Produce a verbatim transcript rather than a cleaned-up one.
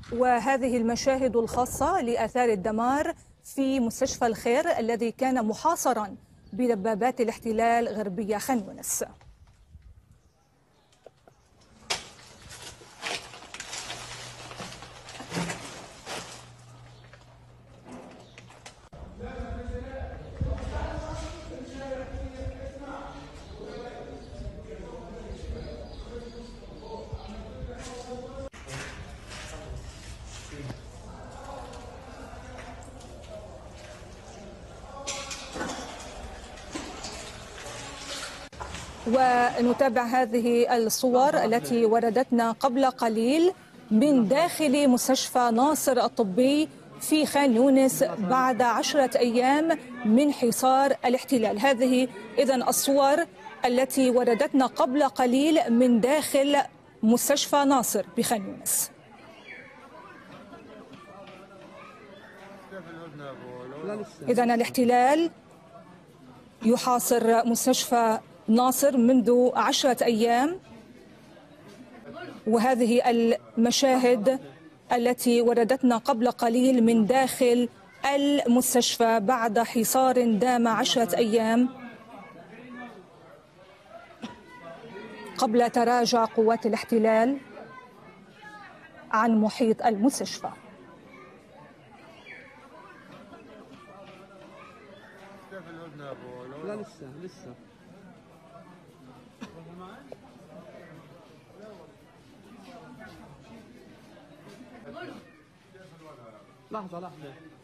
وهذه المشاهد الخاصة لآثار الدمار في مستشفى الخير الذي كان محاصرا بدبابات الاحتلال غربية خان يونس. ونتابع هذه الصور التي وردتنا قبل قليل من داخل مستشفى ناصر الطبي في خان يونس بعد عشرة أيام من حصار الاحتلال. هذه إذن الصور التي وردتنا قبل قليل من داخل مستشفى ناصر بخان يونس. إذن الاحتلال يحاصر مستشفى ناصر منذ عشرة أيام، وهذه المشاهد التي وردتنا قبل قليل من داخل المستشفى بعد حصار دام عشرة أيام قبل تراجع قوات الاحتلال عن محيط المستشفى. لا لسه لسه لحظة لحظة